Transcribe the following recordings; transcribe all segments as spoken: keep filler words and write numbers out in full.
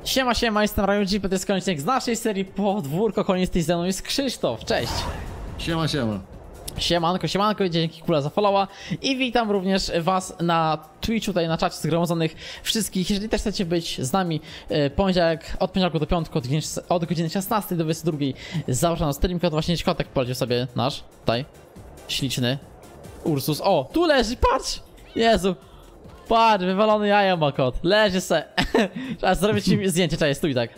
Siema, siema, jestem RajonG, to jest kończynek z naszej serii Podwórko, koniec tej ze mną jest Krzysztof, cześć! Siema, siema. Siemanko, siemanko, dzięki Kula za followa i witam również was na Twitchu, tutaj na czacie zgromadzonych wszystkich. Jeżeli też chcecie być z nami e, poniedziałek, od poniedziałku do piątku, od godziny, od godziny szesnastej do dwudziestej drugiej zapraszam na stream, kod właśnie kotek polecił sobie nasz, tutaj, śliczny Ursus. O, tu leży, patrz! Jezu! Patrz, wywalony jaja ma kot, leży se. Trzeba zrobić ci zdjęcie, cześć, stój tak.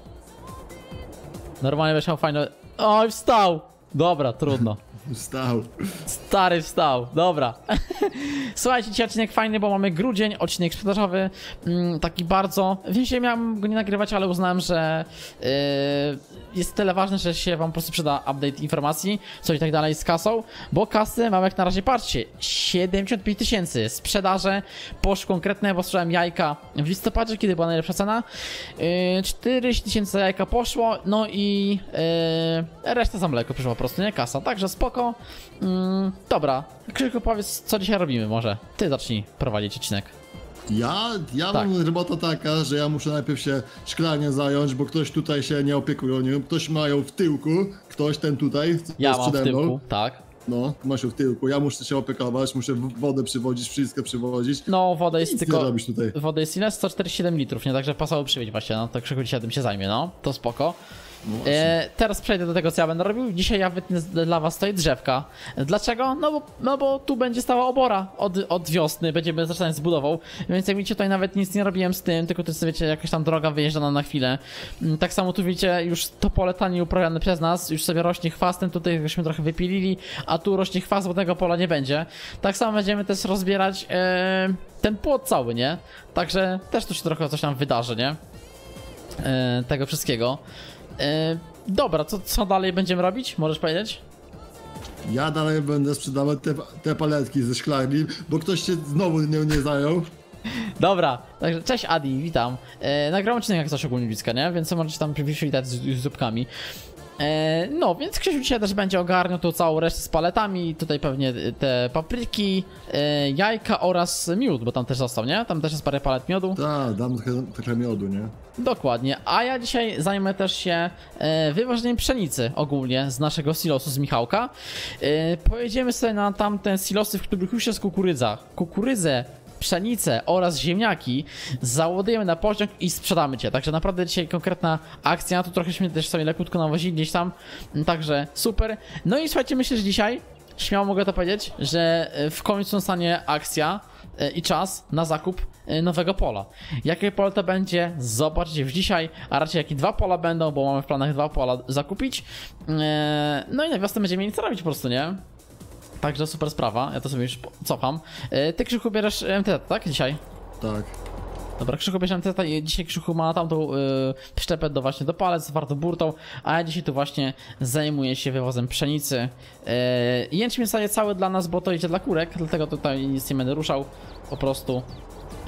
Normalnie będziesz miał fajne... Oj, wstał! Dobra, trudno. Wstał. Stary wstał, dobra. Słuchajcie, dzisiaj odcinek fajny, bo mamy grudzień, odcinek sprzedażowy, mm, taki bardzo... Wiem, że miałem go nie nagrywać, ale uznałem, że yy, jest tyle ważne, że się wam po prostu przyda update informacji, co i tak dalej z kasą, bo kasy mamy jak na razie, patrzcie, siedemdziesiąt pięć tysięcy, sprzedaże poszło konkretne, bo sprzedałem jajka w listopadzie, kiedy była najlepsza cena, yy, czterdzieści tysięcy jajka poszło, no i yy, reszta za mleko przyszła po prostu, nie kasa, także spoko. Mm, dobra, Krzyku, powiedz, co dzisiaj robimy może. Ty zacznij prowadzić odcinek. Ja? Ja Tak. mam robota taka, że ja muszę najpierw się szklarnią zająć, bo ktoś tutaj się nie opiekuje nią. Ktoś ma ją w tyłku, ktoś ten tutaj. Ja mam w tyłku, tak. No, masz ją w tyłku, ja muszę się opiekować, muszę wodę przywozić, wszystko przywozić. No, woda jest Nic tylko... nie robisz tutaj. Woda jest ile? sto czterdzieści siedem litrów, nie? Także pasało przywieźć właśnie, no to Krzyku dzisiaj tym się zajmie, no. To spoko. No e, teraz przejdę do tego, co ja będę robił. Dzisiaj ja wytnę dla was tutaj drzewka. Dlaczego? No bo, no bo tu będzie stała obora od, od wiosny, będziemy zaczynać z budową. Więc jak widzicie, tutaj nawet nic nie robiłem z tym, tylko to jest, wiecie, jakaś tam droga wyjeżdżana na chwilę. Tak samo tu widzicie, już to pole tanie uprawiane przez nas, już sobie rośnie chwastem, tutaj żeśmy trochę wypilili, a tu rośnie chwast, bo tego pola nie będzie. Tak samo będziemy też rozbierać e, ten płot cały, nie? Także też tu się trochę coś tam wydarzy, nie? E, tego wszystkiego. Yy, dobra, co, co dalej będziemy robić? Możesz powiedzieć? Ja dalej będę sprzedawać te, te paletki ze szklarni, bo ktoś się znowu nią nie zajął. Dobra, także cześć Adi, witam. Yy, nagrałem odcinek jak coś ogólnie bliska, nie? Więc możecie tam przywitać z, z zupkami. E, no, więc Krzysiu dzisiaj też będzie ogarniał tą całą resztę z paletami, tutaj pewnie te papryki, e, jajka oraz miód, bo tam też został, nie? Tam też jest parę palet miodu. Tak, dam trochę, trochę miodu, nie? Dokładnie, a ja dzisiaj zajmę też się e, wyważeniem pszenicy ogólnie z naszego silosu z Michałka. E, pojedziemy sobie na tamte silosy, w których już jest kukurydza. Kukurydzę, pszenicę oraz ziemniaki załadujemy na pociąg i sprzedamy cię. Także naprawdę dzisiaj konkretna akcja. Tu trochęśmy też sobie lekutko nawozili gdzieś tam. Także super. No i słuchajcie, myślę, że dzisiaj śmiało mogę to powiedzieć, że w końcu nastanie akcja i czas na zakup nowego pola. Jakie pole to będzie? Zobaczcie już dzisiaj, a raczej jakie dwa pola będą, bo mamy w planach dwa pola zakupić. No i na wiosnę będziemy mieli co robić po prostu, nie? Także super sprawa, ja to sobie już cofam. Ty, Krzychu, bierzesz M T, tak? Dzisiaj? Tak. Dobra, Krzychu bierze M T i dzisiaj Krzychu ma tamtą yy, przyczepę do właśnie do palec, zwartą burtą, a ja dzisiaj tu właśnie zajmuję się wywozem pszenicy. Yy, jęczmień staje cały dla nas, bo to idzie dla kurek, dlatego tutaj nic nie będę ruszał, po prostu yy,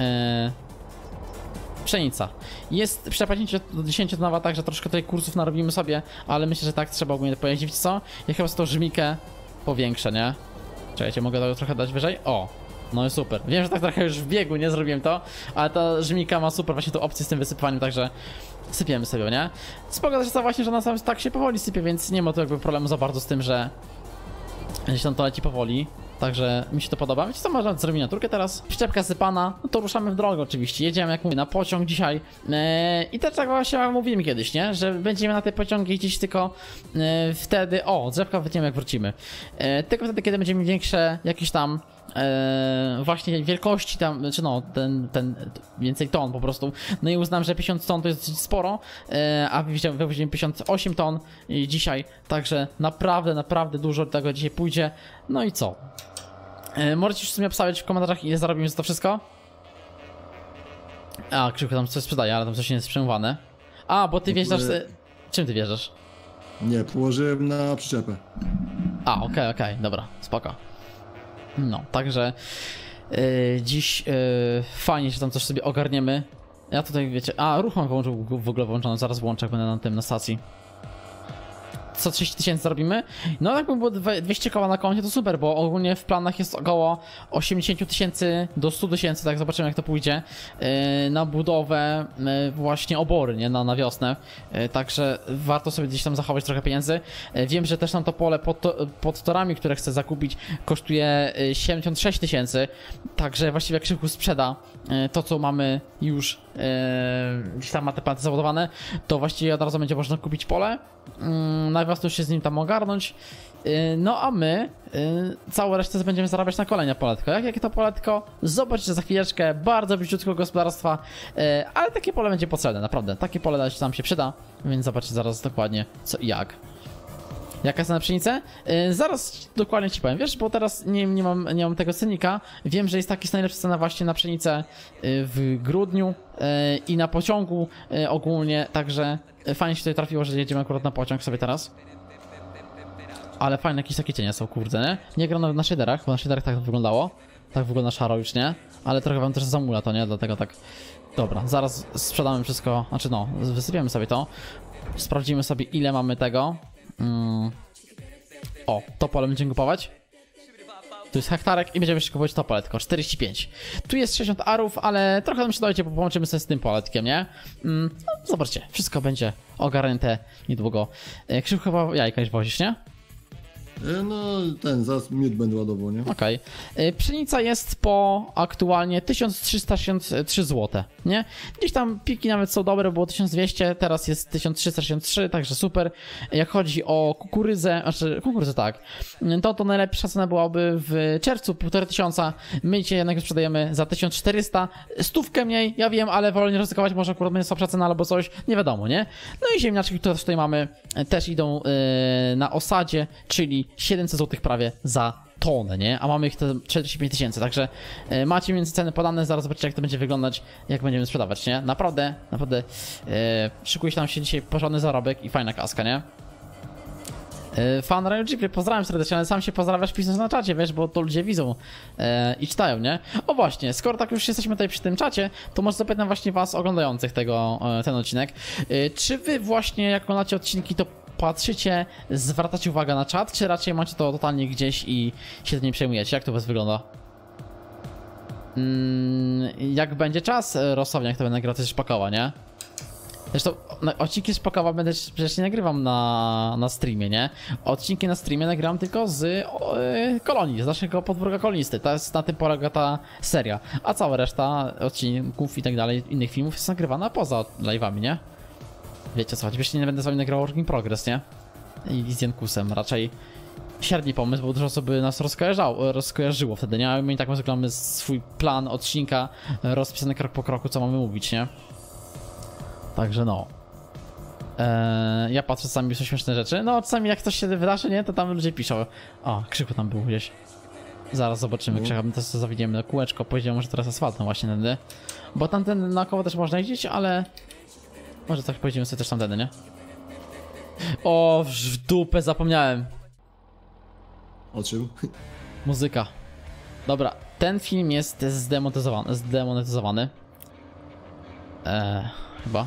pszenica. Jest przyczepa dziesięciotonowa, także troszkę tutaj kursów narobimy sobie, ale myślę, że tak trzeba ogólnie pojeździć. Co? Ja chyba z tą żmikę powiększę, nie? Czekajcie, mogę to trochę dać wyżej? O! No i super. Wiem, że tak trochę już w biegu nie zrobiłem to, ale ta żmika ma super właśnie tą opcję z tym wysypywaniem, także sypiemy sobie, nie? Spoko też to właśnie, że ona sam tak się powoli sypie, więc nie ma tu jakby problemu za bardzo z tym, że gdzieś tam to leci powoli. Także mi się to podoba. Wiecie co, można zrobić miniaturkę teraz? Przyczepka sypana, no to ruszamy w drogę oczywiście. Jedziemy, jak mówię, na pociąg dzisiaj. Eee, I też tak właśnie mówiłem kiedyś, nie? Że będziemy na te pociągi jeździć tylko e, wtedy... O, drzewka wytniemy jak wrócimy. E, tylko wtedy, kiedy będziemy większe jakieś tam... Eee, właśnie wielkości tam, czy no, ten, ten, więcej ton po prostu. No i uznam, że pięćdziesiąt ton to jest dosyć sporo, eee, a wywozimy pięćdziesiąt osiem ton dzisiaj, także naprawdę, naprawdę dużo tego dzisiaj pójdzie. No i co? Eee, możecie już w sumie obstawiać w komentarzach, ile zarobimy za to wszystko? A, Krzyku tam coś sprzedaje, ale tam coś nie jest przemówane. A, bo ty wjeżdżasz... Czym ty wjeżdżasz? Nie, położyłem na przyczepę. A, okej, okay, okej, okay, dobra, spoko. No, także yy, dziś yy, fajnie, że tam coś sobie ogarniemy. Ja tutaj, wiecie, a ruch mam wyłączył, w ogóle włączony, zaraz włączę, jak będę na tym, na stacji. co trzydzieści tysięcy zarobimy. No jakby było dwieście koła na koncie, to super, bo ogólnie w planach jest około osiemdziesiąt tysięcy do stu tysięcy, tak zobaczymy jak to pójdzie, yy, na budowę yy, właśnie obory, nie, na, na wiosnę. Yy, także warto sobie gdzieś tam zachować trochę pieniędzy. Yy, wiem, że też tam to pole pod, to, pod torami, które chcę zakupić, kosztuje yy, siedemdziesiąt sześć tysięcy, także właściwie jak Krzychu sprzeda yy, to, co mamy już yy, gdzieś tam ma te planty zawodowane, to właściwie od razu będzie można kupić pole. Yy, na wiosnę już się z nim tam ogarnąć. No a my yy, całą resztę będziemy zarabiać na kolejne poletko. Jak, jakie to poletko? Zobaczcie za chwileczkę, bardzo bliziutko gospodarstwa, yy, ale takie pole będzie potrzebne, naprawdę. Takie pole nam się przyda, więc zobaczcie zaraz dokładnie co i jak. Jaka jest na pszenicę? Yy, zaraz dokładnie ci powiem, wiesz, bo teraz nie, nie, mam, nie mam tego cennika. Wiem, że jest taki najlepsza cena właśnie na pszenicę yy, w grudniu yy, i na pociągu yy, ogólnie, także yy, fajnie się tutaj trafiło, że jedziemy akurat na pociąg sobie teraz. Ale fajne jakieś takie cienie są, kurde, nie? Nie gram nawet na shaderach, bo na shaderach tak wyglądało. Tak wygląda szaro już, nie? Ale trochę wam też zamula to, nie? Dlatego tak... Dobra, zaraz sprzedamy wszystko, znaczy no, wysypiemy sobie to. Sprawdzimy sobie ile mamy tego. Mm. O, to pole będziemy kupować. Tu jest hektarek i będziemy jeszcze kupować to pole, tylko czterdzieści pięć. Tu jest sześćdziesiąt arów, ale trochę nam się dojdzie, bo połączymy sobie z tym poletkiem, nie? Mm. No, zobaczcie, wszystko będzie ogarnięte niedługo. Krzyw chyba jajka już wozisz, nie? No ten, zaraz miód będę ładował, nie? Okej. Okay. Pszenica jest po aktualnie tysiąc trzysta sześćdziesiąt trzy złote, nie? Gdzieś tam piki nawet są dobre, było tysiąc dwieście, teraz jest tysiąc trzysta sześćdziesiąt trzy, także super. Jak chodzi o kukurydzę, znaczy kukurydzę tak, to to najlepsza cena byłaby w czerwcu, półtora tysiąca. My dzisiaj jednak sprzedajemy za tysiąc czterysta, stówkę mniej, ja wiem, ale wolę nie ryzykować, może akurat będzie słabsza cena albo coś, nie wiadomo, nie? No i ziemniaczki, które tutaj mamy, też idą yy, na osadzie, czyli siedemset złotych prawie za tonę, nie? A mamy ich te czterdzieści pięć tysięcy, także y, macie między ceny podane, zaraz zobaczycie jak to będzie wyglądać, jak będziemy sprzedawać, nie? Naprawdę, naprawdę y, szykuje się nam się dzisiaj porządny zarobek i fajna kaska, nie? Y, fan Rayo Jeepy, pozdrawiam serdecznie, ale sam się pozdrawiasz pisząc na czacie, wiesz, bo to ludzie widzą y, i czytają, nie? O właśnie, skoro tak już jesteśmy tutaj przy tym czacie, to może zapytam właśnie was oglądających tego, y, ten odcinek, y, czy wy właśnie jak oglądacie odcinki, to patrzycie, zwracacie uwagę na czat, czy raczej macie to totalnie gdzieś i się tym nie przejmujecie? Jak to u was wygląda? Mm, jak będzie czas, rozsądnie, jak to będę nagrywał, to jest szpakoła, nie? Zresztą no, odcinki z Pakowa będę przecież nie nagrywam na, na streamie, nie? Odcinki na streamie nagrywam tylko z o, y, kolonii, z naszego podwórka kolonisty. To jest, na tym polega ta seria. A cała reszta odcinków i tak dalej, innych filmów jest nagrywana poza live'ami, nie? Wiecie co, choćbyś nie będę z wami nagrywał Work in Progress, nie? I, i z Jankusem, raczej średni pomysł, bo dużo osób by nas rozkojarzało, rozkojarzyło wtedy, nie? A my i tak zwykle mamy swój plan odcinka rozpisany krok po kroku, co mamy mówić, nie? Także no. Eee, ja patrzę czasami, są śmieszne rzeczy. No czasami jak coś się wydarzy, nie? To tam ludzie piszą. O, Krzyku tam był gdzieś. Zaraz zobaczymy, Krzyka, my też zawiniemy kółeczko, pojedziemy może teraz asfaltem właśnie tędy. Bo tamten naokoło też można jeździć, ale... Może tak pojedziemy sobie też tamtędy, nie? O, w dupę zapomniałem. O czym? Muzyka. Dobra, ten film jest zdemonetyzowany. Zdemonetyzowany. Eee, chyba.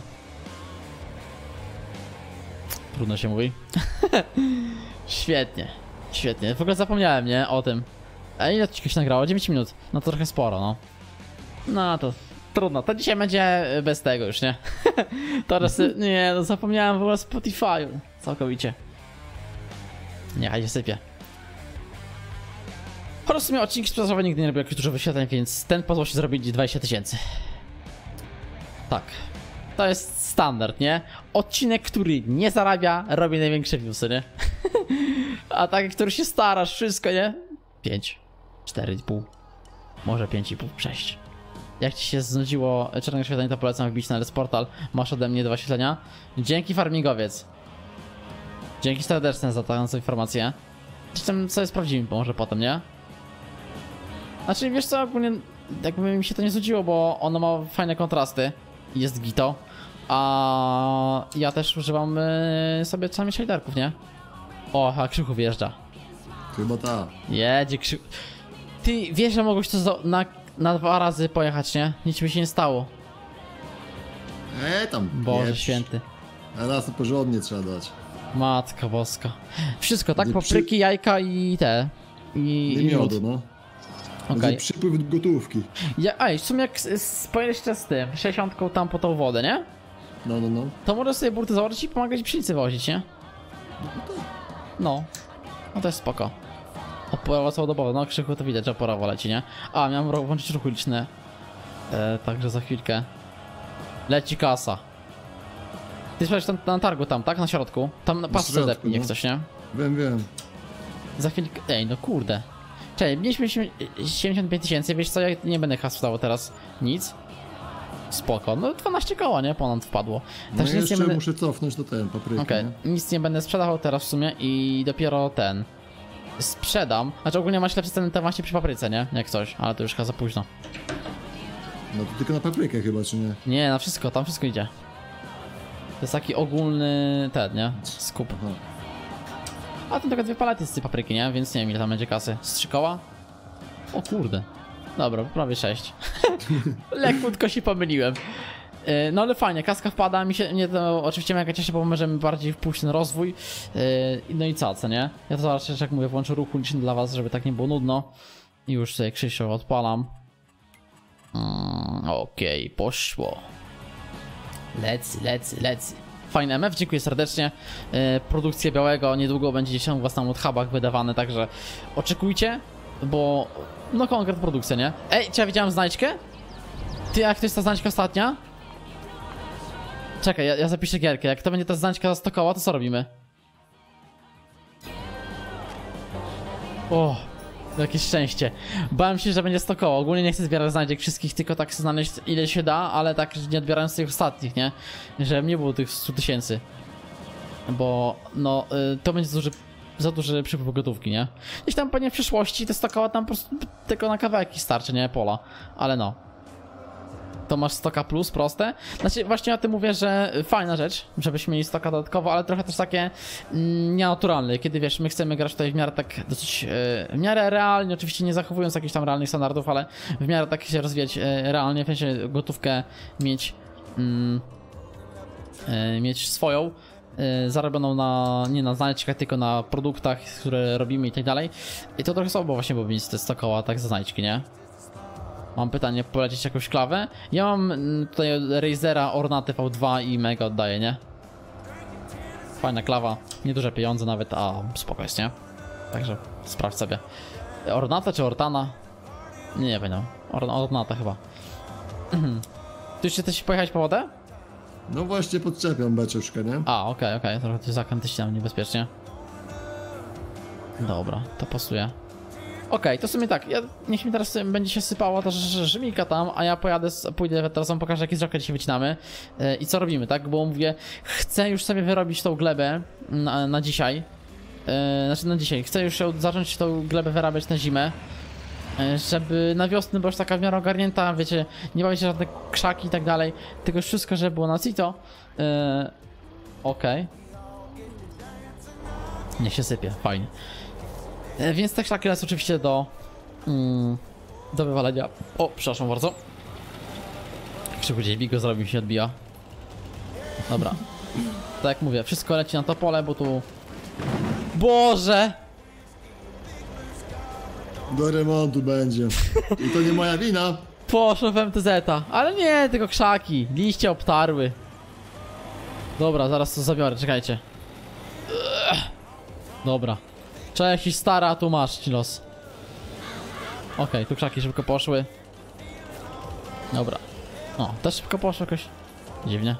Trudno się mówi. Świetnie, świetnie. W ogóle zapomniałem, nie? O tym. A ile odcinków się nagrało? dziewięć minut. No to trochę sporo, no. No to trudno. To dzisiaj będzie bez tego już, nie? Teraz, nie, no zapomniałem w ogóle o Spotify'u. Całkowicie. Niechaj się sypie. Po prostu miał odcinki sprzedażowe, nigdy nie robił jakichś dużo wyświetleń, więc ten pozwól się zrobić dwadzieścia tysięcy. Tak. To jest standard, nie? Odcinek, który nie zarabia, robi największe viewsy, nie? A taki, który się starasz, wszystko, nie? pięć, cztery i pół, może pięć i pół, sześć. Jak ci się znudziło czarnego świetlenia, to polecam wbić na Let's Portal. Masz ode mnie dwa świetlenia. Dzięki farmingowiec. Dzięki serdecznie za tę informację. Czym sobie sprawdzimy, może potem, nie? Znaczy, wiesz co, ogólnie jakby mi się to nie znudziło, bo ono ma fajne kontrasty. Jest gito. A ja też używam y, sobie czasami shaderków, nie? O, a Krzychu wjeżdża. Chyba ta. Jedzie Krzychu. Ty wiesz, że mogłeś to na, na dwa razy pojechać, nie? Nic mi się nie stało. Eee, tam. Boże pieprz. święty. A raz to porządnie trzeba dać. Matka boska. Wszystko, tak? Gdy Papryki, przy- jajka i te. I, Nie i miód. miodu, no. Okej. Będzie przypływ gotówki. Ja, ej, w sumie jak s- spojrzysz jeszcze z tym, sześćdziesiątką tam po tą wodę, nie? No, no, no. To możesz sobie burty założyć i pomagać pszenicy wozić, nie? No. No to jest spoko. Opora całodobowa, no krzyku to widać, że oporowo leci, nie? A, miałem ro- włączyć ruch uliczny. E, także za chwilkę. Leci kasa. Ty sprawdź tam na targu tam, tak? Na środku. Tam na pasce środku, depnij, jak no. coś, nie? Wiem, wiem. Za chwilkę... Ej, no kurde. Czekaj, mieliśmy siedemdziesiąt pięć tysięcy, wiesz co, ja nie będę hasł teraz nic. Spoko, no dwanaście koła, nie? Ponad wpadło. No Także ja nic nie jeszcze będę... muszę cofnąć do ten papryki. Okej, nie? nic nie będę sprzedawał teraz w sumie i dopiero ten... Sprzedam. Znaczy ogólnie masz lepsze ceny te właśnie przy papryce, nie? Jak coś, ale to już chyba za późno. No to tylko na paprykę chyba, czy nie? Nie, na wszystko, tam wszystko idzie. To jest taki ogólny ten, nie? Skup. Aha. A to tylko dwie palety z tej papryki, nie? Więc nie wiem ile tam będzie kasy. Z trzy koła? O kurde. Dobra, prawie sześć. Lekutko się pomyliłem. Yy, No ale fajnie, kaska wpada, mi się, mnie to oczywiście mega cieszy, bo możemy bardziej wpójść na rozwój. Yy, No i co, co nie? Ja to zaraz, jak mówię, włączę ruch uliczny dla was, żeby tak nie było nudno. I już sobie Krzysio odpalam. Mm, Okej, okay, poszło. Lecy, lecy, lecy. Fajny M F, dziękuję serdecznie. Yy, produkcja białego niedługo będzie gdzieś tam u was na hubach wydawane, także oczekujcie, bo no konkret produkcja, nie? Ej, czy ja widziałem znajdźkę? Ty, jak to jest ta znajdźka ostatnia? Czekaj, ja, ja zapiszę gierkę. Jak to będzie ta znajdźka sto koła, to co robimy? O, jakieś szczęście. Bałem się, że będzie sto koła. Ogólnie nie chcę zbierać znajdziek wszystkich, tylko tak chcę znaleźć ile się da, ale tak nie odbierając tych ostatnich, nie? Żeby nie było tych stu tysięcy. Bo, no, y, to będzie za duży, za duży przypływ gotówki, nie? Gdzieś tam pewnie w przyszłości te sto koła tam po prostu tylko na kawałki starczy, nie? Pola. Ale no. To masz sto K plus, proste. Znaczy właśnie o tym mówię, że fajna rzecz, żebyśmy mieli sto K dodatkowo, ale trochę też takie mm, nienaturalne, kiedy wiesz, my chcemy grać tutaj w miarę tak dosyć, yy, w miarę realnie, oczywiście nie zachowując jakichś tam realnych standardów, ale w miarę tak się rozwijać yy, realnie, w sensie gotówkę mieć, yy, yy, mieć swoją, yy, zarobioną na, nie na znajdźkach, tylko na produktach, które robimy i tak dalej. I to trochę słabo właśnie było mieć te sto koła tak za znajdźki, nie? Mam pytanie, polecić jakąś klawę? Ja mam tutaj Razera, Ornaty V dwa i mega oddaję, nie? Fajna klawa, nieduże pieniądze nawet, a spoko jest, nie? Także sprawdź sobie. Ornata czy Ortana? Nie, nie wiem, Or Ornata chyba. Tu jeszcze chcesz pojechać po wodę? No właśnie podczepiam beczuszkę, nie? A, okej, okay, okej, okay. Trochę tu zakręty tam niebezpiecznie. Dobra, to pasuje. Okej, okay, to w sumie tak, ja, niech mi teraz będzie się sypała ta żmika tam, a ja pojadę, pójdę, teraz wam pokażę jakie zroki dzisiaj wycinamy yy, i co robimy, tak, bo mówię, chcę już sobie wyrobić tą glebę na, na dzisiaj, yy, znaczy na dzisiaj, chcę już zacząć tą glebę wyrabiać na zimę, yy, żeby na wiosnę, bo już taka w miarę ogarnięta, wiecie, nie bawię się żadne krzaki i tak dalej, tylko już wszystko, żeby było na cito, yy, okej, okay. Niech się sypie, fajnie. Więc te krzaki jest oczywiście do mm, do wywalenia. O, przepraszam bardzo. Krzyku gdzieś bigo zrobił, się odbija. Dobra. Tak jak mówię, wszystko leci na to pole, bo tu... Boże! Do remontu będzie. I to nie moja wina. Poszło w M T Z-a. Ale nie, tylko krzaki. Liście obtarły. Dobra, zaraz to zabiorę, czekajcie. Ugh. Dobra. Cześć i stara, tu masz ci los. Okej, okay, tu krzaki szybko poszły. Dobra. O, też szybko poszło jakoś. Dziwnie.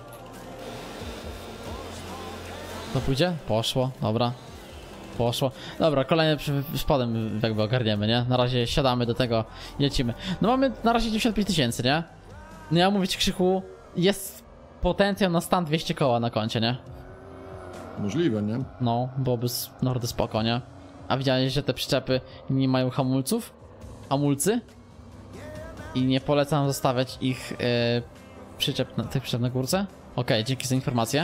To pójdzie? Poszło, dobra. Poszło. Dobra, kolejny spodem jakby ogarniemy, nie? Na razie siadamy do tego i lecimy. No mamy na razie dziewięćdziesiąt pięć tysięcy, nie? No ja mówię ci, Krzychu, jest potencjał na stan dwieście koła na koncie, nie? Możliwe, nie? No, byłoby naprawdę spoko, nie? A widziałeś, że te przyczepy nie mają hamulców? Hamulcy? I nie polecam zostawiać ich yy, przyczep na, tych przyczep na górce? Okej, okay, dzięki za informację.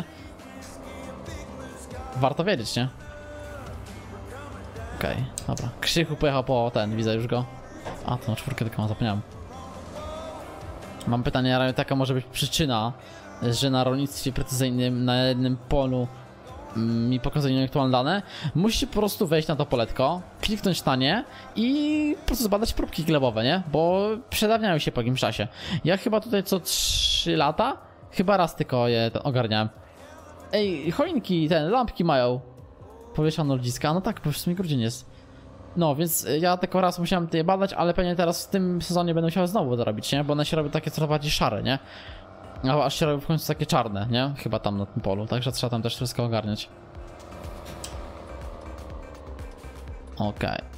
Warto wiedzieć, nie? Okej, okay, dobra. Krzychu pojechał po ten, widzę już go. A, to na czwórkę tylko mam, zapomniałem. Mam pytanie, taka może być przyczyna, że na rolnictwie precyzyjnym na jednym polu mi pokazuje aktualne dane, musicie po prostu wejść na to poletko, kliknąć na nie i po prostu zbadać próbki glebowe, nie? Bo przedawniają się po jakimś czasie. Ja chyba tutaj co trzy lata, chyba raz tylko je ogarniałem. Ej, choinki, ten, lampki mają powieszone ludziska, no tak, bo w sumie grudzień jest. No, więc ja tylko raz musiałem je badać, ale pewnie teraz w tym sezonie będę musiał znowu to robić, nie? Bo one się robią takie coraz bardziej szare, nie? A aż się robią w końcu takie czarne, nie? Chyba tam na tym polu, także trzeba tam też wszystko ogarniać. Okej. Okay.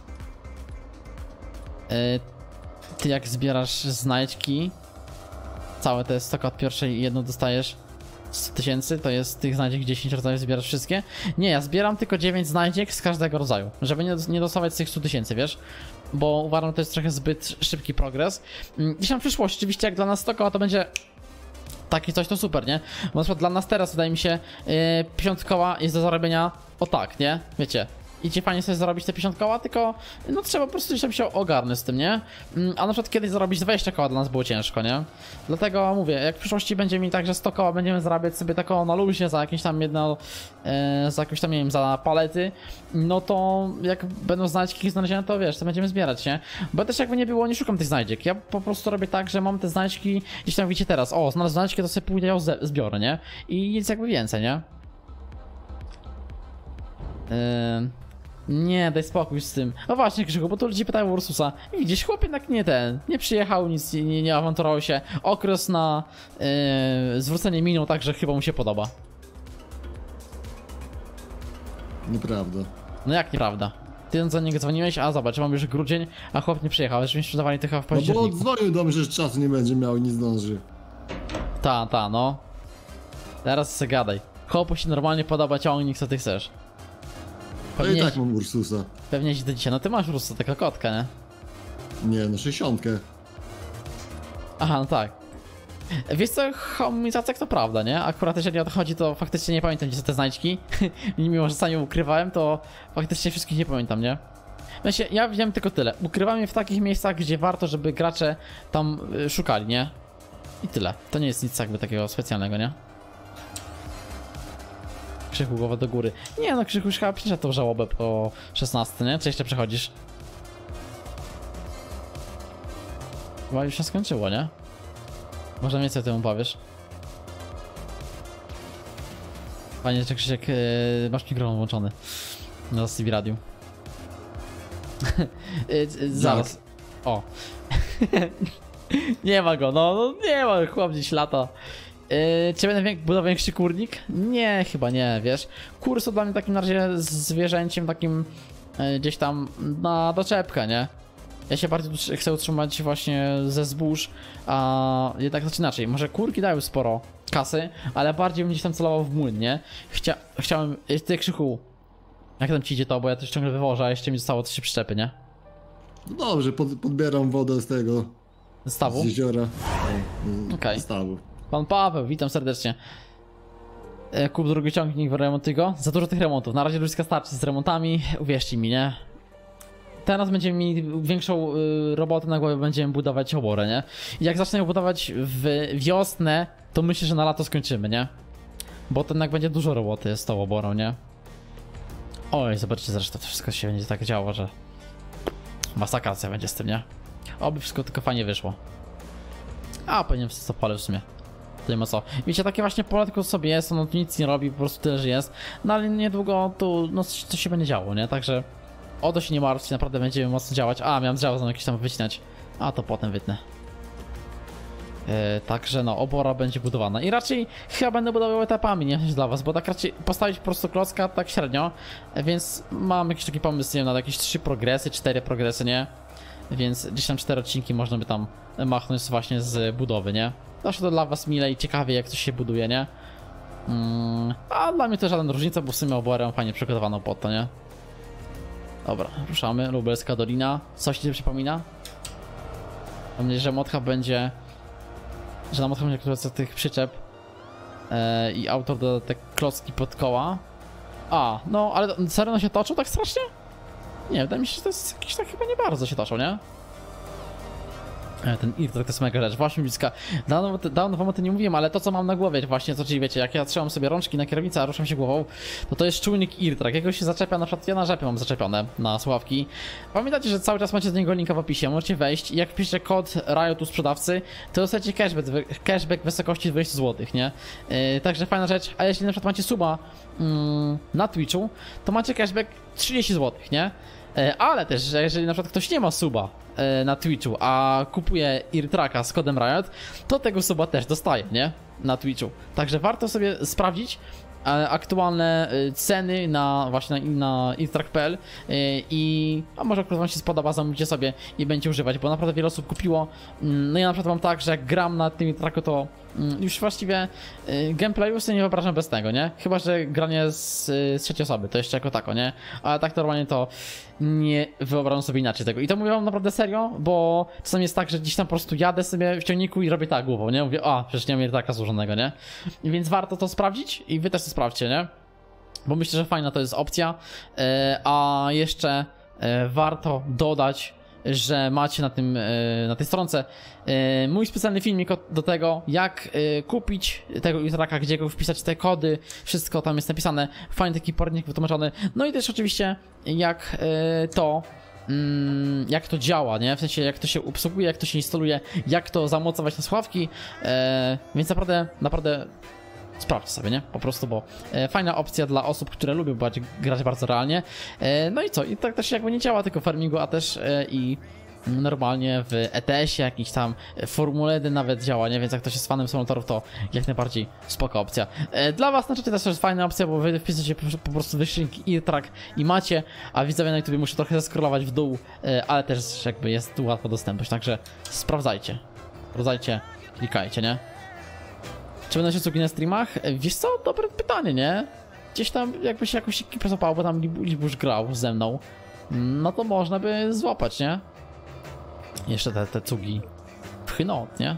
Yy, ty jak zbierasz znajdźki, całe to jest taka od pierwszej i jedno dostajesz sto tysięcy, to jest tych znajdziek dziesięć rodzajów, zbierasz wszystkie? Nie, ja zbieram tylko dziewięć znajdziek z każdego rodzaju, żeby nie, nie dostawać z tych stu tysięcy, wiesz? Bo uważam, że to jest trochę zbyt szybki progres. Gdzieś tam w przyszłości, oczywiście jak dla nas to koła to będzie takie coś, to super, nie? Bo na przykład dla nas teraz wydaje mi się yy, pięćdziesiąt koła jest do zarobienia o tak, nie? Wiecie, idzie fajnie sobie zarobić te pięćdziesiąt koła, tylko no trzeba po prostu gdzieś tam się ogarnąć z tym, nie? A na przykład kiedyś zarobić dwadzieścia koła dla nas było ciężko, nie? Dlatego mówię, jak w przyszłości będzie mi tak, że sto koła będziemy zarabiać sobie taką na luzie za jakieś tam jedno, e, za jakieś tam, nie wiem, za palety, no to jak będą znajdźki znalezione, to wiesz, to będziemy zbierać, nie? Bo też jakby nie było, nie szukam tych znajdziek, ja po prostu robię tak, że mam te znajdźki, gdzieś tam widzicie teraz, o, znalazł znajdźki, to sobie pójdę ją zbiorę, nie? I jest jakby więcej, nie? Yy... Nie, daj spokój z tym. No właśnie, Krzyku, bo tu ludzie pytają o Ursusa. Widzisz, chłop jednak nie ten, nie przyjechał, nic nie, nie awanturował się. Okres na yy, zwrócenie minął, także chyba mu się podoba. Nieprawda. No jak nieprawda? Ty za niego dzwoniłeś, a zobacz, mam już grudzień, a chłop nie przyjechał, żeśmy sprzedawali to chyba w No bo październiku. dzwonił do mnie, że czasu nie będzie miał i nie zdąży. Ta, ta, no. Teraz se gadaj. Chłopu się normalnie podoba ciągnik, co ty chcesz. No i Pewnie, tak mam Ursusa. pewnie się do dzisiaj. No ty masz Ursusa, taka kotka, nie? Nie, no sześćdziesiątkę. Aha, no tak. Wiesz co, homizacek to prawda, nie? Akurat jeżeli o to chodzi, to faktycznie nie pamiętam, gdzie są te znajdźki. Mimo że sam je ukrywałem, to faktycznie wszystkich nie pamiętam, nie? Myślę, ja wiem tylko tyle. Ukrywam je w takich miejscach, gdzie warto, żeby gracze tam y, szukali, nie? I tyle. To nie jest nic jakby takiego specjalnego, nie? Krzychu, głowa do góry. Nie no, Krzychu już chyba przyszedł tą żałobę po szesnastce, nie? Czy jeszcze przechodzisz? Chyba już się skończyło, nie? Może więcej o tym powiesz. Panie, czy Krzysiek, yy, masz mikrofon włączony na C B Radiu. yy, zaraz. O. Nie ma go, no, no nie ma, chłop gdzieś lata. Yy, czy będę budował większy kurnik? Nie, chyba nie, wiesz. Kury są dla mnie takim na razie zwierzęciem takim yy, gdzieś tam na doczepkę, nie? Ja się bardziej chcę utrzymać właśnie ze zbóż, a jednak znaczy inaczej. Może kurki dają sporo kasy, ale bardziej bym gdzieś tam celował w młyn, nie? Chcia chciałem... Ty, Krzychu, jak tam ci idzie to, bo ja też ciągle wywożę, a jeszcze mi zostało trzy przyczepy, nie? No dobrze, pod, podbieram wodę z tego... Stawu? Z jeziora. Okej. Okay. Stawu. Pan Paweł, witam serdecznie. E, kup drugi ciągnik, remontuj go. Za dużo tych remontów. Na razie ludzka starczy z remontami. Uwierzcie mi, nie? Teraz będziemy mieli większą y, robotę na głowie, będziemy budować oborę, nie? I jak zacznę ją budować w wiosnę, to myślę, że na lato skończymy, nie? Bo to jednak będzie dużo roboty z tą oborą, nie? Oj, zobaczcie, zresztą to wszystko się będzie tak działo, że... Masakacja będzie z tym, nie? Oby wszystko tylko fajnie wyszło. A, powinienem to pole w sumie. To nie ma co. Wiecie, takie właśnie pole tylko sobie jest, ono tu nic nie robi, po prostu tyle, że jest. No ale niedługo tu, no coś się będzie działo, nie? Także... O to się nie martwcie, naprawdę będziemy mocno działać. A, miałem drzewo za jakieś tam wycinać. A, to potem wytnę. Yy, także no, obora będzie budowana. I raczej chyba będę budował etapami, nie dla was, bo tak raczej postawić po prostu klocka tak średnio. Więc mam jakiś taki pomysł, nie wiem, na jakieś trzy progresy, cztery progresy, nie? Więc gdzieś tam cztery odcinki można by tam machnąć właśnie z budowy, nie? Zawsze to dla was mile i ciekawie, jak coś się buduje, nie? Mm, a dla mnie to żadna różnica, bo w sumie oborę mam fajnie przygotowaną pod to, nie? Dobra, ruszamy. Lubelska Dolina. Coś ci się przypomina? Mam nadzieję, że modcha będzie... Że na modcha będzie któraś z tych przyczep e, i autor doda te klocki pod koła. A, no, ale serio się toczą tak strasznie? Nie, wydaje mi się, że to jest jakieś tak chyba nie bardzo się toczą, nie? E, Ten Irtrak to jest mega rzecz, właśnie bliska. Dawno, dawno wam o tym nie mówiłem, ale to co mam na głowie właśnie, co czyli wiecie, jak ja trzymam sobie rączki na kierownicę, a ruszam się głową, to to jest czujnik Irtrak. Jak go się zaczepia, na przykład ja na rzepie mam zaczepione na słuchawki. Pamiętajcie, że cały czas macie z niego linka w opisie, możecie wejść i jak wpiszecie kod Riotu sprzedawcy, to dostajecie cashback, cashback w wysokości dwadzieścia złotych, nie? Yy, także fajna rzecz, a jeśli na przykład macie suba yy, na Twitchu, to macie cashback trzydzieści złotych, nie? Ale też, że jeżeli na przykład ktoś nie ma suba na Twitchu, a kupuje Irtraka z kodem Riot, to tego suba też dostaje, nie? Na Twitchu. Także warto sobie sprawdzić aktualne ceny na właśnie na, na irtrak kropka p l i a może akurat wam się spodoba, zamówicie sobie i będzie używać, bo naprawdę wiele osób kupiło. No ja na przykład mam tak, że jak gram na tym Irtraku, to już właściwie gameplayu sobie nie wyobrażam bez tego, nie? Chyba że granie z, z trzeciej osoby, to jeszcze jako tako, nie? Ale tak normalnie to nie wyobrażam sobie inaczej tego. I to mówię wam naprawdę serio, bo czasami jest tak, że gdzieś tam po prostu jadę sobie w ciągniku i robię tak głową, nie? Mówię, a przecież nie mam Irtraka złożonego, nie? Więc warto to sprawdzić i wy też to sprawdźcie, nie? Bo myślę, że fajna to jest opcja, a jeszcze warto dodać, że macie na tym, na tej stronce mój specjalny filmik do tego, jak kupić tego Irtraka, gdzie go wpisać te kody, wszystko tam jest napisane, fajny taki poradnik wytłumaczony, no i też oczywiście jak to jak to działa, nie? W sensie jak to się obsługuje, jak to się instaluje, jak to zamocować na słuchawki, więc naprawdę, naprawdę sprawdź sobie, nie? Po prostu, bo e, fajna opcja dla osób, które lubią bać, grać bardzo realnie. E, no i co? I tak też jakby nie działa tylko w farmingu, a też e, i normalnie w E T S ie, jakiś tam Formule jeden nawet działa, nie? Więc jak ktoś jest fanem symulatorów, to jak najbardziej spoko opcja. E, dla was na czacie też jest fajna opcja, bo wy wpisujecie po, po prostu wyślink Irtrak i macie, a widzowie na YouTube muszę trochę zeskrolować w dół, e, ale też jakby jest tu łatwa dostępność, także sprawdzajcie. Sprawdzajcie, klikajcie, nie? Czy będą się usługi na streamach? Wiesz co? Dobre pytanie, nie? Gdzieś tam jakby się jakoś presopało, bo tam Libusz grał ze mną, no to można by złapać, nie? Jeszcze te, te cugi pchnąć, nie?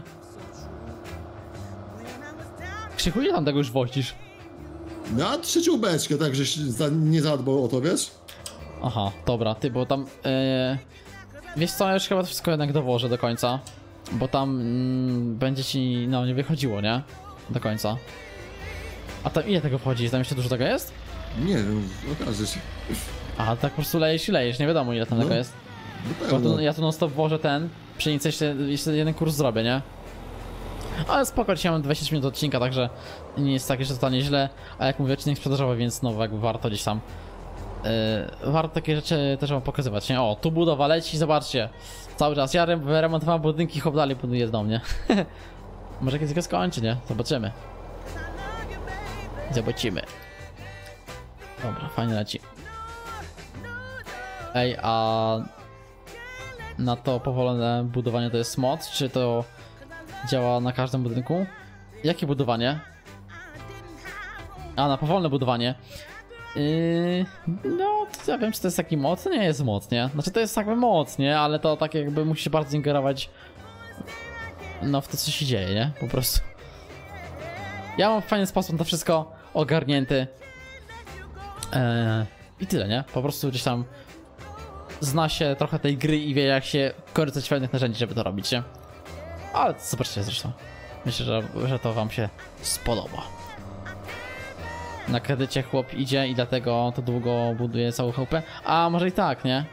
Krzychu, ile tam tego już wozisz? Ja trzecią beczkę, tak żeś za, nie zadbał o to, wiesz? Aha, dobra, ty, bo tam... Yy... Wiesz co, ja już chyba to wszystko jednak dowożę do końca, bo tam mm, będzie ci, no, nie wychodziło, nie? Do końca. A tam ile tego wchodzi? Tam jeszcze dużo tego jest? Nie wiem, okaże się. A tak po prostu lejesz i lejesz, nie wiadomo ile tam No, tego jest. Bo tu, ja tu non stop włożę ten, pszenicę, jeszcze, jeszcze jeden kurs zrobię, nie? Ale spoko, dzisiaj mam dwadzieścia minut odcinka, także nie jest tak jeszcze totalnie źle. A jak mówię, odcinek sprzedażowy, więc no jakby warto gdzieś tam yy, warto takie rzeczy też wam pokazywać, nie? O, tu budowa leci, zobaczcie. Cały czas, ja remontowałem budynki, hop dalej buduję do mnie. Może kiedyś go skończy, nie? Zobaczymy. Zobaczymy. Dobra, fajnie leci. Ej, a na to powolne budowanie to jest mod? Czy to działa na każdym budynku? Jakie budowanie? A, na powolne budowanie. Yy, no, to ja wiem, czy to jest taki mod. To nie jest mod, nie? Znaczy, to jest jakby mod, nie? Ale to tak jakby musi bardzo ingerować no w to, co się dzieje, nie? Po prostu. Ja mam w fajny sposób na to wszystko ogarnięty. Eee, I tyle, nie? Po prostu gdzieś tam zna się trochę tej gry i wie, jak się korzystać z fajnych narzędzi, żeby to robić, nie? Ale zobaczcie zresztą. Myślę, że, że to wam się spodoba. Na kredycie chłop idzie i dlatego to długo buduje całą chałupę. A może i tak, nie?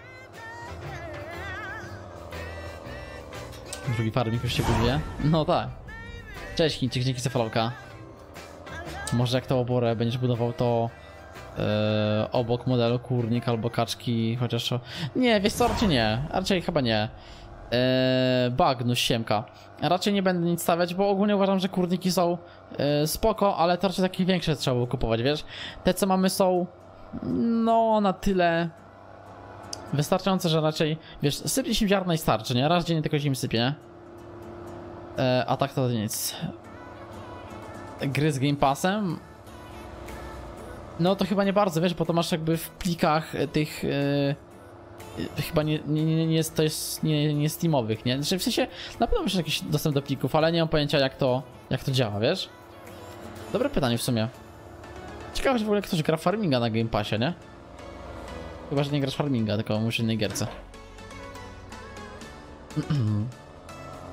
Drugi farming już się buduje? No tak. Cześć Chińczyk, dzięki za followka. Może jak to oborę będziesz budował, to yy, obok modelu kurnik albo kaczki, chociaż... Nie, wiesz co, raczej nie. Raczej chyba nie. Yy, Bagnus, siemka. Raczej nie będę nic stawiać, bo ogólnie uważam, że kurniki są yy, spoko, ale to raczej takie większe trzeba było kupować, wiesz? Te co mamy są... no na tyle... wystarczające, że raczej, wiesz, sypie się ziarna i starczy, nie? Raz dziennie tylko się im sypie, nie? E, a tak to nic. Gry z Game Passem? No to chyba nie bardzo, wiesz, bo to masz jakby w plikach tych... E, chyba nie, nie, nie, nie jest, to jest nie, nie steamowych, nie? Znaczy w sensie, na pewno masz jakiś dostęp do plików, ale nie mam pojęcia jak to, jak to działa, wiesz? Dobre pytanie w sumie. Ciekawe, że w ogóle ktoś gra farminga na Game Passie, nie? Chyba, że nie grasz farminga, tylko mówisz w innej gierce.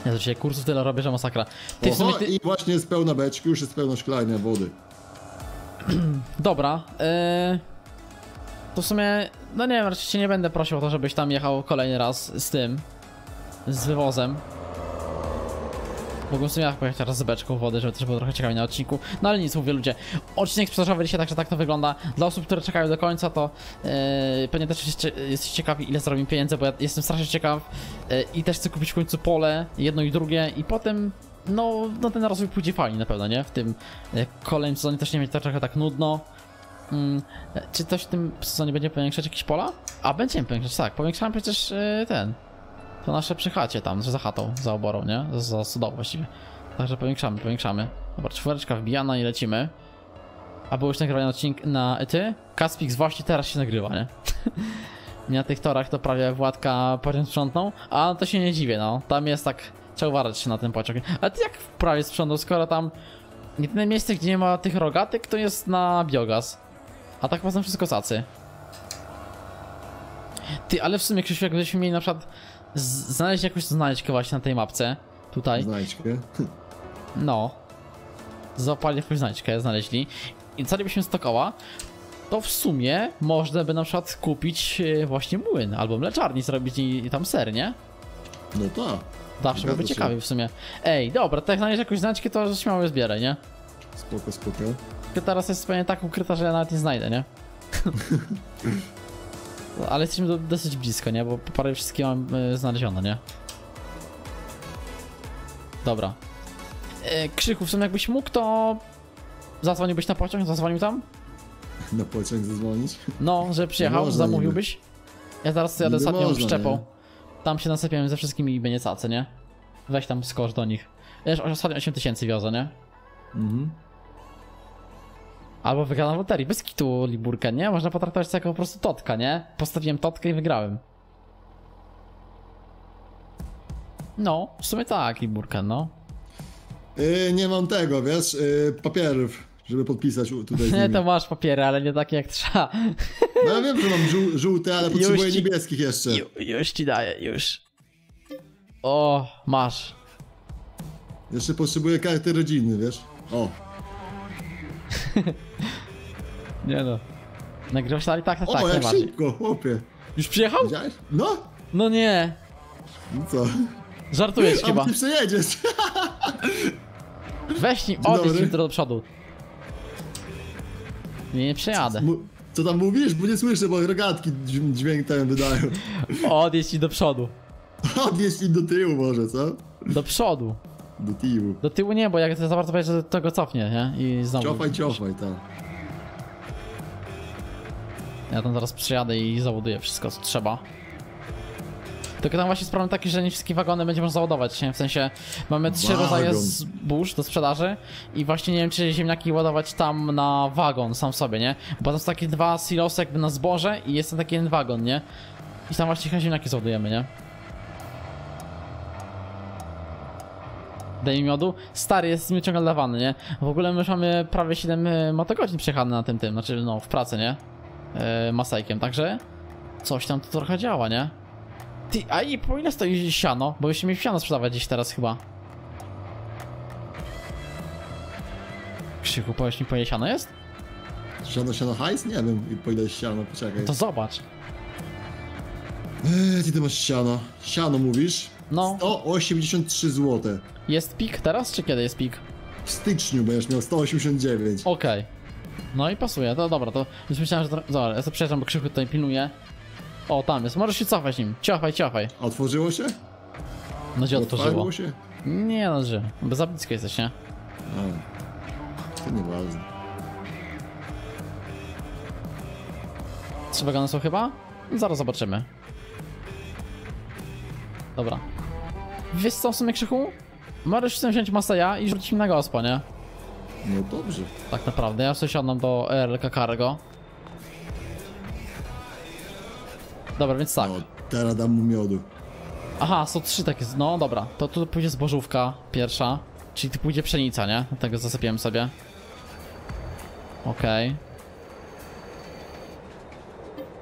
Ja dzisiaj kursów tyle robię, że masakra. Ty w sumie Oho, ty... i właśnie jest pełna beczki, już jest pełna szklania wody. Dobra, yy... to w sumie, no nie wiem, raczej cię nie będę prosił o to, żebyś tam jechał kolejny raz z tym, z wywozem. Mogłem w sumie pojechać teraz z beczką wody, żeby też było trochę ciekawie na odcinku. No ale nic, mówię ludzie, odcinek sprzedażowy dzisiaj, także tak to wygląda. Dla osób, które czekają do końca, to yy, pewnie też jesteście, jesteście ciekawi, ile zarobimy pieniędzy, bo ja jestem strasznie ciekaw yy, i też chcę kupić w końcu pole, jedno i drugie i potem no, no ten rozwój pójdzie fajnie na pewno, nie? W tym yy, kolejnym sezonie też nie będzie to trochę tak nudno. Hmm, czy coś w tym sezonie będzie powiększać jakieś pola? A będziemy powiększać, tak, powiększamy przecież yy, ten to nasze przy chacie tam, za chatą, za oborą, nie? Za, za sudą właściwie. Także powiększamy, powiększamy. Dobra, czwóreczka wbijana i lecimy. A było już nagrywanie odcinek na ty? Caspix właśnie teraz się nagrywa, nie? Nie na tych torach to prawie Władka pociąg sprzątnął, a to się nie dziwię, no. Tam jest tak, trzeba uważać się na ten pociąg. Ale ty jak prawie sprzątał, skoro tam jedyne miejsce, gdzie nie ma tych rogatek, to jest na biogaz. A tak poza tym wszystko cacy. Ty, ale w sumie Krzysiu, jakbyśmy mieli na przykład znaleźć jakąś znajdźkę właśnie na tej mapce. Tutaj. Znajdźkę. No. Zapali jakąś znajdźkę, znaleźli. I co byśmy z koła, to w sumie można by na przykład kupić właśnie młyn albo mleczarni, zrobić i, i tam ser, nie? No tak. Zawsze byłby ciekawy w sumie. Ej, dobra, to jak znaleźć jakąś znajdźkę, to śmiało zbieraj, nie? Spoko, spoko. Tylko teraz jest pewnie tak ukryta, że ja nawet nie znajdę, nie? Ale jesteśmy do, dosyć blisko, nie? Bo parę wszystkie mam y, znalezione, nie? Dobra. E, Krzyku, w sumie jakbyś mógł, to zadzwoniłbyś na pociąg? Zadzwonił tam? Na pociąg zadzwonić? No, że przyjechał, można zamówiłbyś? Ja zaraz jadę Niby ostatnią można, szczepą. nie? Tam się nasypiemy ze wszystkimi i będzie cacy, nie? Weź tam skocz do nich. Wiesz, ostatnio osiem tysięcy wiozę, nie? Mhm. Albo wygrana w loterii, bez kitu Liburkę, nie? Można potraktować to jako po prostu totka, nie? Postawiłem totkę i wygrałem. No, w sumie tak, Liburkę, no. Yy, nie mam tego, wiesz, yy, papierów, żeby podpisać u- tutaj z Nie, nimi. to masz papiery, ale nie takie jak trzeba. No ja wiem, że mam żół żółte, ale Już potrzebuję ci- niebieskich jeszcze. Ju, już ci daję, już. O, masz. Jeszcze potrzebuję karty rodziny, wiesz? O, Nie no. Nagrywasz dalej? Tak, tak, o, tak, jak najbardziej. szybko, chłopie. Już przyjechał? Widziałeś? No, No nie. no co? Żartujesz A chyba. ty przejedziesz. Weź nim, Dzień odejdź dobry. nim do przodu. Nie, nie przejadę. Mu- Co tam mówisz? Bo nie słyszę, bo rogatki dź- dźwięk ten wydają. Odejdź nim do przodu. Odnieść im do tyłu może, co? Do przodu. Do tyłu. Do tyłu nie, bo jak to za bardzo powiesz, że to go cofnie, nie? I znowu. Ciofaj, ciofaj, tam. Ja tam zaraz przyjadę i załaduję wszystko, co trzeba. Tylko tam właśnie sprawa taki, że nie wszystkie wagony będzie można załadować, nie? W sensie mamy trzy Wagon. rodzaje zbóż do sprzedaży i właśnie nie wiem, czy ziemniaki ładować tam na wagon sam w sobie, nie? Bo tam są takie dwa silosy jakby na zboże i jest tam taki jeden wagon, nie? I tam właśnie chyba ziemniaki załadujemy, nie? Daj mi miodu. Stary, jest mi ciągle dawany, nie? W ogóle my już mamy prawie siedem motogodzin przejechane na tym tym, znaczy no w pracy, nie? Yy, masajkiem, także coś tam to trochę działa, nie? Ty, a i po ile stoi siano? Bo byśmy mieli siano sprzedawać gdzieś teraz chyba. Krzyku, powiesz mi, po ile siano jest? Siano, siano hajs? Nie wiem, po ile jest siano, poczekaj. To zobacz. Eee, gdzie ty masz siano? Siano mówisz? No, sto osiemdziesiąt trzy złote. jest pik teraz, czy kiedy jest pik? W styczniu będziesz miał sto osiemdziesiąt dziewięć. Okej. No i pasuje, to dobra, to już myślałem, że to... Dobra, ja to przejeżdżam, bo Krzyku tutaj pilnuje. O, tam jest, możesz się cofać nim. Ciofaj, ciofaj. Otworzyło się? No gdzie otworzyło? Otwarło się? Nie no, że... Bo za blisko jesteś, nie? A, to nieważne. Trzy wagony są chyba? Zaraz zobaczymy. Dobra. Wiesz co w sumie, Krzychu? Możesz sobie wziąć Maseja i rzucić mi na gospo, nie? No dobrze. Tak naprawdę, ja sobie siadam do E R L K Cargo. Dobra, więc tak. No, teraz dam mu miodu. Aha, są trzy takie, no dobra. To tu pójdzie zbożówka pierwsza. Czyli tu pójdzie pszenica, nie? Dlatego zasypiłem sobie. Okej. Okay.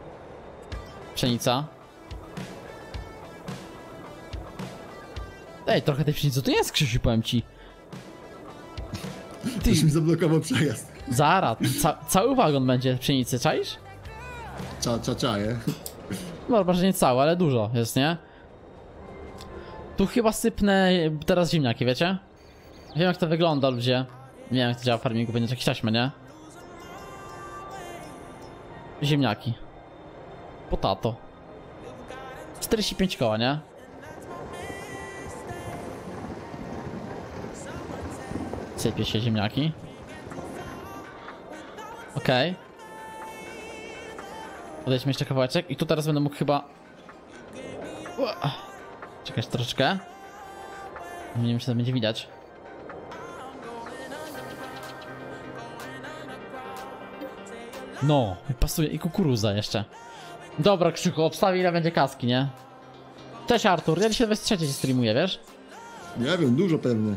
Pszenica. Ej, trochę tej pszenicy tu jest, Krzysiu, powiem ci. Ty, Ktoś mi zablokował przejazd. zaraz, ca cały wagon będzie pszenicy, czaisz? Cza, cza, czaje. No, może nie cały, ale dużo jest, nie? Tu chyba sypnę teraz ziemniaki, wiecie? Wiem jak to wygląda, ludzie. Nie wiem jak to działa w farmingu, będzie jakieś taśmy, nie? Ziemniaki. Potato. czterdzieści pięć koła, nie? Sypie się ziemniaki. Okej. Okay. Odejdźmy jeszcze kawałeczek i tu teraz będę mógł chyba... Ua. Czekać troszeczkę. Nie wiem czy to będzie widać. No, pasuje i kukurydza jeszcze. Dobra, Krzychu, obstawię ile będzie kaski, nie? Cześć Artur, ja dzisiaj dwadzieścia trzy streamuję, wiesz? Nie wiem, dużo pewnie.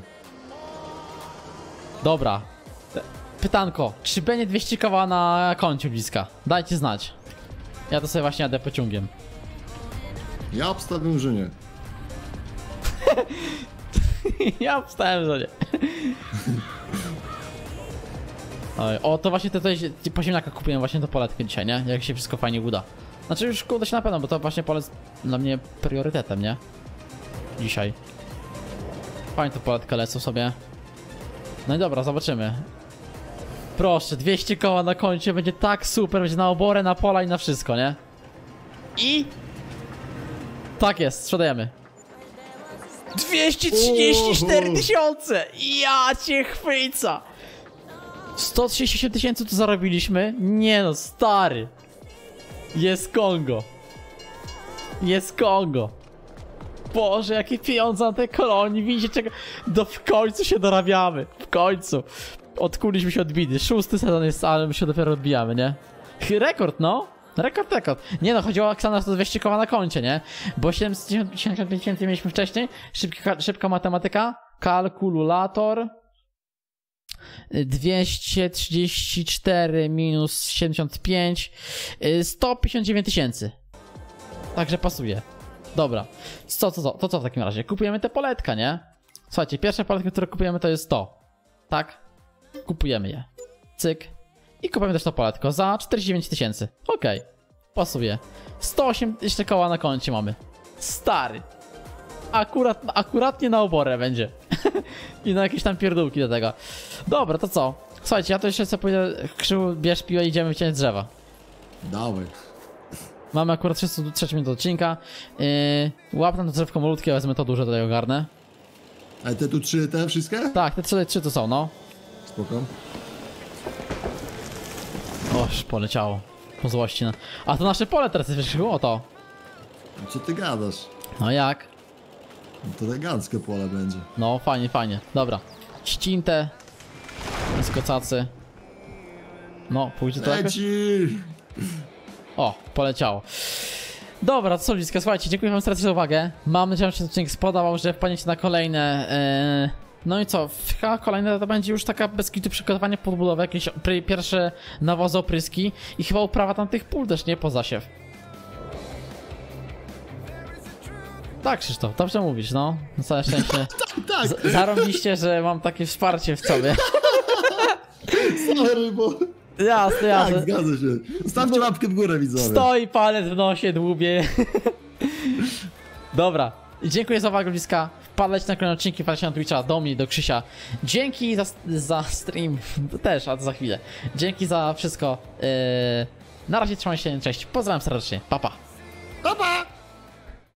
Dobra. Pytanko, czy będzie dwieście koła na koncie bliska? Dajcie znać. Ja to sobie właśnie jadę pociągiem. Ja obstawiam, że nie. Ja obstałem, że nie. Oj, o, to właśnie tutaj po ziemniakach kupiłem właśnie to poletkę dzisiaj, nie? Jak się wszystko fajnie uda. Znaczy już uda się na pewno, bo to właśnie pole jest dla mnie priorytetem, nie? Dzisiaj. Fajnie to poletkę lecą sobie. No i dobra, zobaczymy. Proszę, dwieście koła na koncie, będzie tak super, będzie na oborę, na pola i na wszystko, nie? I... Tak jest, sprzedajemy. dwieście trzydzieści cztery tysiące! Ja cię chwyca! sto trzydzieści osiem tysięcy tu zarobiliśmy? Nie no, stary! Jest Kongo. Jest Kongo. Boże, jakie pieniądze na tej kolonii, widzicie czego... Do w końcu się dorabiamy, w końcu. Odkuliśmy się od bidy, szósty sezon jest, ale my się dopiero odbijamy, nie? Rekord, no. Rekord, rekord. Nie no, chodziło o Oksana, to dwieście koła na koncie, nie? Bo siedemdziesiąt pięć tysięcy mieliśmy wcześniej. Szybka, szybka matematyka. Kalkulator. dwieście trzydzieści cztery minus siedemdziesiąt pięć. sto pięćdziesiąt dziewięć tysięcy. Także pasuje. Dobra. Co, co, co, to co w takim razie? Kupujemy tę poletkę, nie? Słuchajcie, pierwsza poletka, którą kupujemy to jest to. Tak? Kupujemy je. Cyk. I kupujemy też to poletko za czterdzieści dziewięć tysięcy. Okej. Okay. Pasuje. sto osiem jeszcze koła na koncie mamy. Stary. Akurat, akuratnie na oborę będzie. I na jakieś tam pierdółki do tego. Dobra, to co? Słuchajcie, ja to jeszcze sobie pójdę. Krzył, bierz piłę i idziemy wyciąć drzewa. Dawaj. Mamy akurat trzysta trzy minut odcinka. Yy, łap tam to drzewko malutkie, wezmę to duże, tutaj ogarnę. A te tu trzy, te wszystkie? Tak, te trzy, trzy to są, no. Spoko. Oż, poleciało. Po złości, no. A to nasze pole teraz jest, wiesz, o to. Co ty gadasz? No jak? No to eleganckie pole będzie. No, fajnie, fajnie. Dobra. Ścięte. Skocacy. No, pójdzie to jakoś? Leci! O, poleciało. Dobra, to co blisko, słuchajcie, dziękuję wam serdecznie za uwagę. Mam nadzieję, że się ten odcinek spodobał, że wpadniecie na kolejne... Yy... No i co, chyba kolejne to będzie już taka bez kitu przygotowanie podbudowy, jakieś pierwsze nawozy, opryski i chyba uprawa tamtych pól też, nie? Po zasiew. Tak, Krzysztof, dobrze mówisz, no. Na całe szczęście. Tak! Z Zarobiście, że mam takie wsparcie w sobie. Sorry, bo... Jasne, jasne. Tak, zgadza się. Stawcie łapkę w górę, widzowie. Stoi palec w nosie, dłubie. Dobra. Dziękuję za uwagę, bliska. Wpadajcie na kolejne odcinki, wpadajcie na Twitcha, do mnie, do Krzysia. Dzięki za, za stream, też, a to za chwilę. Dzięki za wszystko. Yy, na razie trzymaj się, cześć. Pozdrawiam serdecznie, pa pa. Pa, pa!